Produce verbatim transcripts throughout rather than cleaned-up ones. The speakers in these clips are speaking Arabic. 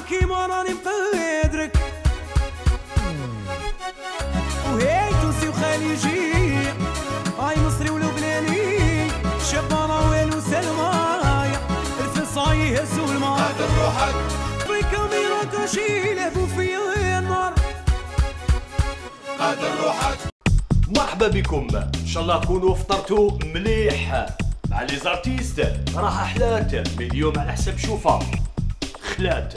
كيما راني مقدرك وهي تونسي وخليجي هاي مصري ولبناني شبانة والو سلمايا الفصاي يهزو الماء قادر روحك في كاميرا كاشي لعبوا فيا النار قادر روحك. مرحبا بكم، ان شاء الله تكونوا فطرتوا مليح مع لي زارتيست. راها حلات مي اليوم على حسب شوفها خلات.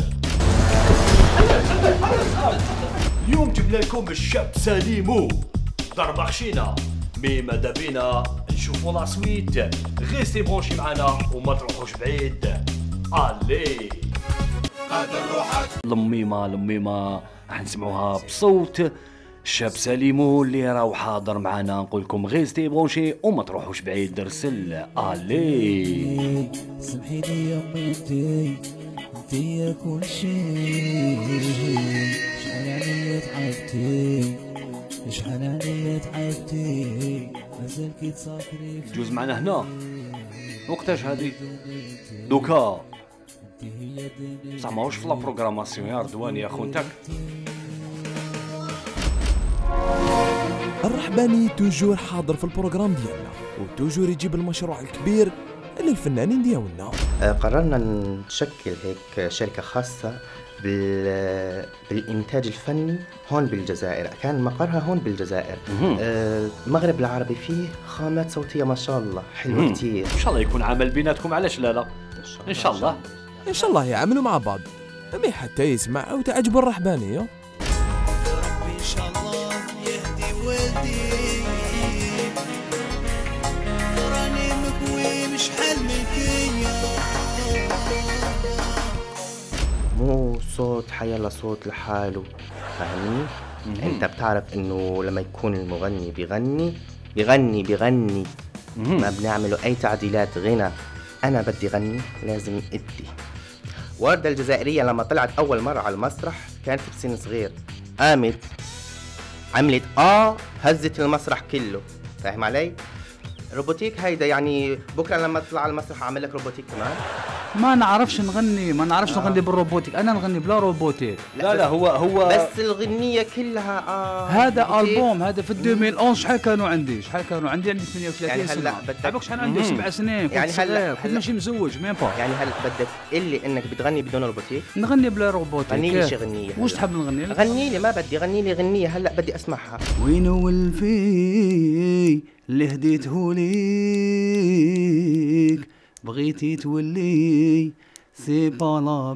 اليوم جبنا لكم الشاب سليمو ضربة خشينة مي ماذا بينا نشوفوا لا سويت. غيستي برونشي معانا وما تروحوش بعيد. الي قادر روحك. الميمة الميمة راح نسمعوها بصوت الشاب سليمو اللي راهو حاضر معانا. نقول لكم غيستي برونشي وما تروحوش بعيد. رسل الي. سمحي لي يا بنتي انتي كل شيء. شحال عليا تعبتي شحال عليا تعبتي مازال كي تسافري. جوز معنا هنا وقتاش هادي دوكا بصح ماهوش في لا بروغراماسيون يا رضوان يا خونتك. الرحباني توجور حاضر في البروغرام ديالنا وتوجور يجيب المشروع الكبير للفنانين ديالنا. قررنا نشكل هيك شركة خاصة بالإنتاج الفني هون بالجزائر. كان مقرها هون بالجزائر. المغرب العربي فيه خامات صوتية ما شاء الله حلوة كتير. إن شاء الله يكون عمل بيناتكم، علاش لا لا. إن شاء الله إن شاء الله يعملوا مع بعض أمي حتى يسمع أو تعجبوا الرحباني. ربي إن شاء الله يهدي ولدي راني مكوي شحال ملكية. مو صوت حيلا صوت لحاله، فاهمني؟ انت بتعرف انه لما يكون المغني بيغني بيغني بيغني ما بنعمله اي تعديلات غنى. انا بدي غني لازم ادي. وردة الجزائرية لما طلعت اول مرة على المسرح كانت بسن صغير، قامت عملت اه هزت المسرح كله، فاهم علي؟ روبوتيك هيدا يعني بكره لما تطلع على المسرح اعمل لك روبوتيك كمان. ما نعرفش نغني ما نعرفش آه. نغني بالروبوتيك. انا نغني بلا روبوتيك. لا لا هو هو بس الغنية كلها اه هذا ألبوم. هذا في ألفين وأحد عشر. شحال كانوا عندي شحال كانوا عندي عندي ثمانية وثلاثين يعني سنة. هلا بدك عباك شحال عندي سبع سنين كنت يعني هلا كنت ماشي مزوج ميم با. يعني هلا بدك اللي انك بتغني بدون روبوتيك. نغني بلا روبوتيك. غني لي شي غنية. واش تحب نغني لك؟ غني لي. ما بدي غني لي غنية هلا بدي اسمعها. وين هو الفي اللي هديته ليك بغيتي تولي سي با لا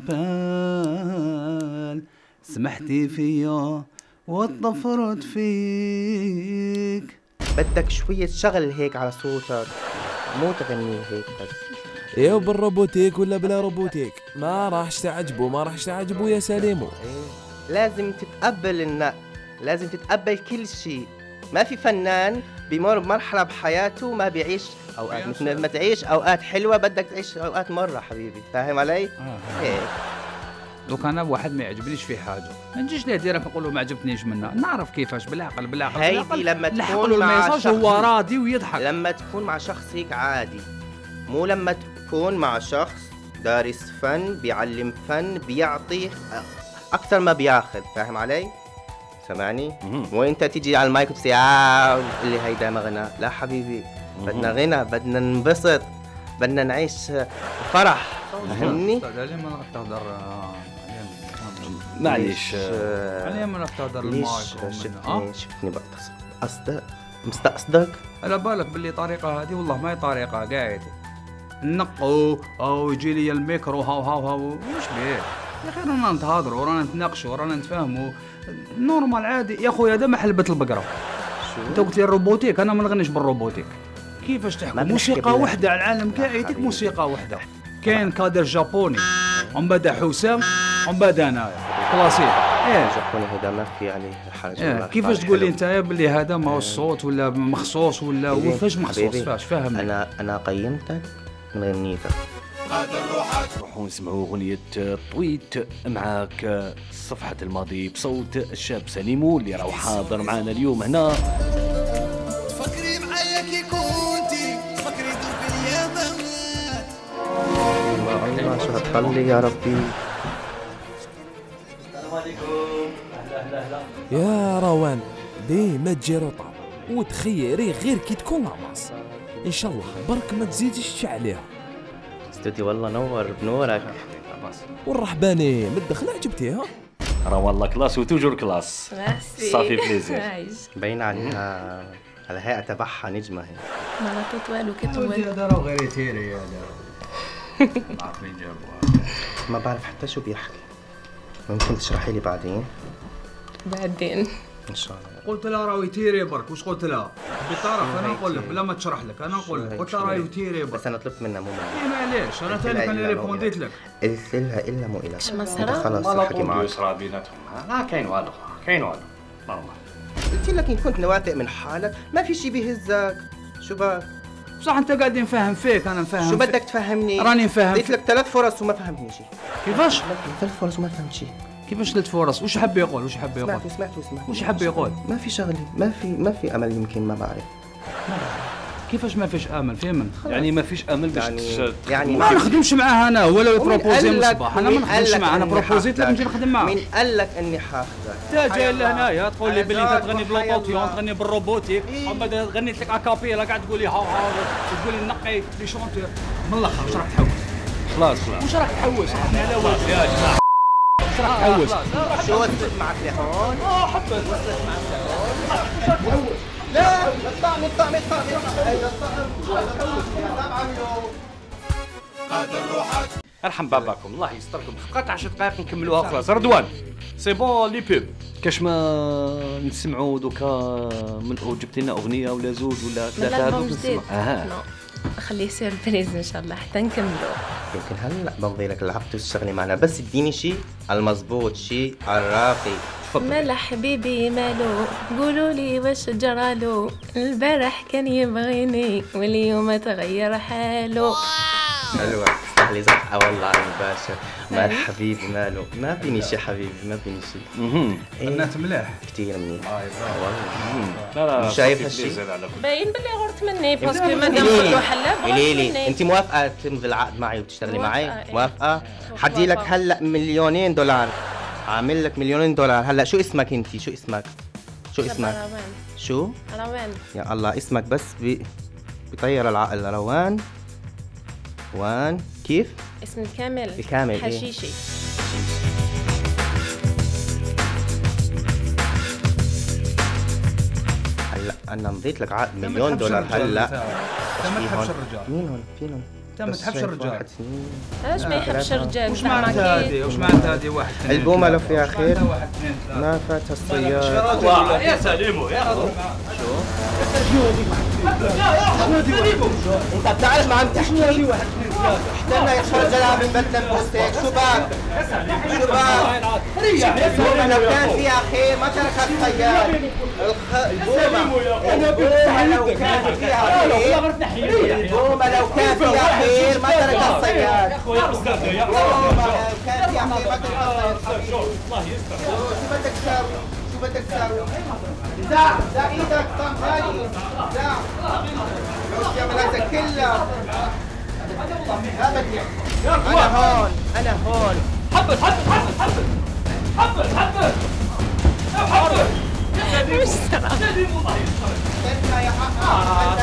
بال سمحتي فيا وطفرت فيك. بدك شوية شغل هيك على صوتك، مو تغني هيك بس. ايوه بالروبوتيك ولا بلا روبوتيك ما راحش تعجبوا ما راحش تعجبوا يا سليمو. إيه. لازم تتقبل النقد، لازم تتقبل كل شيء. ما في فنان بيمر بمرحلة بحياته ما بيعيش اوقات مثل ما تعيش اوقات حلوة بدك تعيش اوقات مرة حبيبي، فاهم علي؟ آه. هيك. دوك انا واحد ما يعجبنيش في حاجه ما نجيش ليه ديرك نقول له ما عجبتنيش منها. نعرف كيفاش بالعقل بالعقل هيدي لما تكون مع شخص هو راضي ويضحك. لما تكون مع شخص هيك عادي، مو لما تكون مع شخص دارس فن بيعلم فن بيعطي اكثر ما بياخذ، فاهم علي؟ سمعني؟ وانت تيجي على المايك وتسي اه اللي هيدا ما غنى. لا حبيبي بدنا غنى، بدنا ننبسط، بدنا نعيش فرح، فهمني؟ ليه ما تهدر معليش عليه ما تهدر المايك؟ شفتني شفتني قصدك مستقصدك؟ على بالك باللي طريقه هذه والله ما هي طريقه قاعد نقو او يجي لي الميكرو هاو هاو هاو واش بيه يا اخي؟ رانا نتهاضروا ورانا نتناقشوا ورانا نتفاهموا نورمال عادي يا خويا. هذا ما حلبة البقره. انت قلت لي الروبوتيك، انا ما نغنيش بالروبوتيك. كيفاش تحكي موسيقى وحده على العالم كاع موسيقى وحده. كاين كادر جابوني ومن بعد حسام ومن بعد انايا كلاسيك. ايه جابوني هذا ما في عليه حاجه. إيه. كيفاش تقول لي انت بلي هذا ما هو الصوت ولا مخصوص ولا وفاش مخصوص فاش فاهمني؟ انا انا قيمتك من غنيتك. نروحوا نسمعوا اغنيه طويت معاك صفحه الماضي بصوت الشاب سليمو اللي راهو حاضر معنا اليوم هنا. فكري معايا كي كنتي فكري دوب اليامات. الله شو هتطلي يا ربي. يا روان ديما تجي روطاب وتخيري غير كي تكون عماص. ان شاء الله برك ما تزيدش تشعليها. استوديو والله نور بنورك. والرحباني مدخل عجبتيها. راه والله كلاس وتوجور كلاس. صافي بليزير. باين عليها على هيئة تبعها نجمة هي. ما عطيت والو كتول. هذا راه غير يتيري هذا. عارفين جابوها. ما بعرف حتى شو بيحكي. ممكن تشرحي لي بعدين؟ بعدين ان شاء الله. قلت لها راه يتيري برك. واش قلت لها؟ حبيت تعرف انا نقول لك بلا ما تشرح لك انا نقول لك. قلت لها راه يتيري برك. بس انا طلبت منها مو منها. إيه معليش انا ثاني كان ريبونديت لك. قلت لها الا مو الا. ما صرا؟ خلاص ما الحكي معك. يصرى بيناتهم. لا كاين والو كاين والو. والله قلت لك ان كنت نواثق من حالك ما في شي بيهزك. شو بك؟ بصح انت قاعد نفهم فيك انا نفهم. شو بدك تفهمني؟ راني نفهم. اديت لك ثلاث فرص وما فهمتني شيء. كيفاش؟ ثلاث فرص وما فهمت شيء. كيفاش ثلاث فرص؟ وش حب يقول؟ وش حب يقول؟ سمعت وسمعت وسمعت. وش حب يقول؟ ما في شغلي، ما في ما في امل يمكن ما بعرف. كيفاش ما فيش امل؟ في امل؟ يعني ما فيش امل باش يعني يعني ما نخدمش معاه انا ولا يبروبوزي من قال لك- الصباح انا ما مين قال نخدمش لك معاه انا إني بروبوزيت لك حاخذك؟ نجي نخدم معاه. مين قال لك اني حاخذك؟ انت جاي لهنايا تقول لي أنا بلي انت زاد تغني وحي بلوطوتيون الله. تغني بالروبوتيك إيه. اما إذا غنيت لك اكابيلا قاعد تقول لي هاو هاو تقول لي نقي لي شونتور من الاخر واش راح تحوس؟ خلاص خلاص. واش راح تحوس؟ عطني على واش يا جماعه واش راح تحوس؟ شو وصلت معك لهون؟ اه حبيت وصلت معك لهون؟ لا الطعم الطعم الطعم هذا الطعم هذا عملوا ارحم باباكم الله يستركم. بقات عشر دقائق نكملوها خلاص. رضوان سي بون لي بوب كاش ما نسمعوا دوكا من جبت لنا اغنيه ولا زوج ولا من ثلاثه الالبوم هذوك جديد. نسمع. اها نو. خليه سيربريز ان شاء الله حتى نكملوا. يمكن هلا بمضي لك لعبت وتشتغلي معنا بس اديني شيء على المضبوط شيء على الراقي. مالا حبيبي مالو قولوا لي واش جرالو البارح كان يبغيني واليوم تغير حاله. حلوة تستاهلي زقة والله على المباشر. مال حبيبي ماله ما فيني شي حبيبي ما فيني شي. اها غنات مليح كثير منيح. آه، والله لا لا مش شايف صافي هالشي؟ بليزير على كل. باين بلي غرت مني باسكو قولي مادام لي- قلتو حلا قولي غرت لي مني. انت موافقة تمضي العقد معي وتشتغلي معي؟ موافقة، إيه. موافقة؟ حدي لك موافقة. هلا مليونين دولار. عامل لك مليونين دولار. هلا شو اسمك انت؟ شو اسمك؟ شو اسمك؟ روان شو؟ روان يا الله اسمك بس ب... بطير العقل. روان وان كيف؟ اسم الكامل الكامل، إيه. حشيشي. هلا انا مضيت لك عقد مليون دولار هلا. انت ما تحبش الرجال. مين هون؟ فينهم؟ انت ما بس تحبش شايف الرجال. واحد سنين. علاش ما يحبش الرجال؟ وش زعما معناتها كي- هذه؟ وش معناتها هذه؟ واحد اثنين البومة لو ثلاثة. فيها وش خير. معناتها واحد اثنين ثلاثة؟ ما فات الصياد. يا سليمو يا انت بتعرف ما عم تحكي؟ استنى يا شو جلعة من بتنا بوستيك. شو بك؟ شو بك؟ البومة لو كان فيها خير ما تركها الصياد. الخ- البومة البومة لو كان فيها خير البومة لو كان فيها خير ما تركها الصياد. البومة لو كان فيها خير ما تركها الصياد. شو بدك تساوي؟ شو بدك تساوي؟ زع زع ايدك طعم ثاني. زع يا ملازة كلها. ما بدي. انا هون انا هون. حبت حبت حبت حبت حبت حبت حبت مش سرعة. سليمو الله يسترك. استنى يا حقا.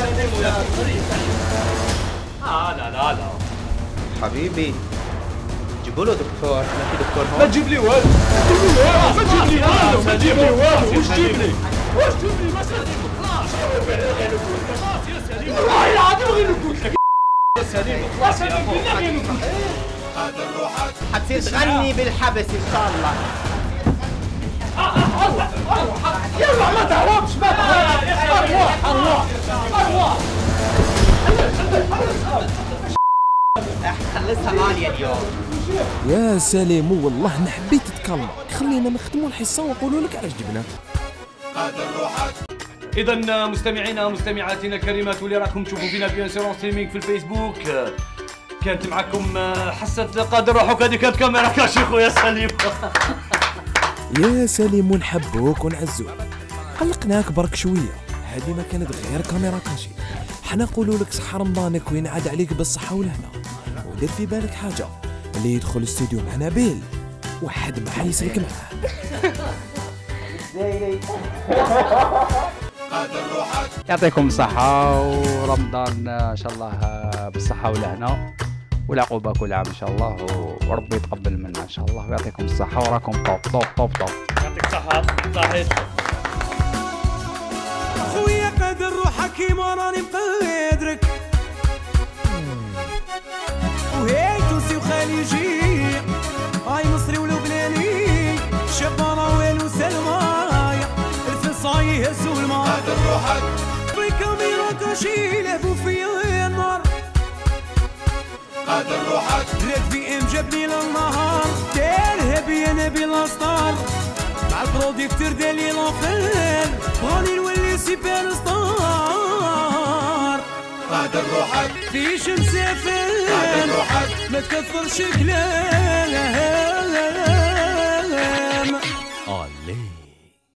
اه لا لا لا حبيبي جيبوا له دكتور. ما في دكتور ما هون. تجيب لي والو ما تجيب لي والو ما تجيب لي والو وش تجيب لي وش تجيب لي ما سليمو خلاص خلاص يا سليمو والله العظيم غير قلت لك يا سليمو خلاص يا اخو غير قلت لك حتصير تغني بالحبس ان شاء الله. يلا ما تهربش ما تهربش ارواح ارواح ارواح خلصها عالية اليوم. يا سليمو والله ما حبيت تكلمك. خلينا نخدموا الحصه ونقولوا لك علاش جبنا. اذا مستمعينا ومستمعاتنا الكريمات واللي راكم تشوفوا فينا بيان سور ستريمينغ في الفيسبوك، كانت معكم حسة قادر روحك. هذه كانت كاميرا كاشي خويا سليم. يا سليمو نحبوك ونعزوك. قلقناك برك شويه. هذه ما كانت غير كاميرا كاشي. حنا نقولوا لك صحه رمضانك وينعاد عليك بالصحه والهنا. ودير في بالك حاجه اللي يدخل الاستوديو مع نبيل وحد ما حيسلك معاه. يعطيكم الصحة ورمضان ان شاء الله بالصحة والهنا والعقوبة كل عام ان شاء الله، وربي يتقبل منا ان شاء الله ويعطيكم الصحة وراكم طوب طوب طوب طوب. يعطيك الصحة صحيح. خويا قادر روحك كيما راني مقدرك، وهي تونسي وخليجي، هاي مصري ولبناني، شبانة والو سلمايا، الفصاي يهزو الماء. قادر روحك في كاميرا كاشي لهبو فيا النار. قادر روحك ريد في ام جابني للنهار، دارها بيا نبي الاسطار، مع البروديكتور دالي لافير، راني نولي سيبر ستار. قادر روحك فيش مسافر، قادر روحك ما تكثرش كلام،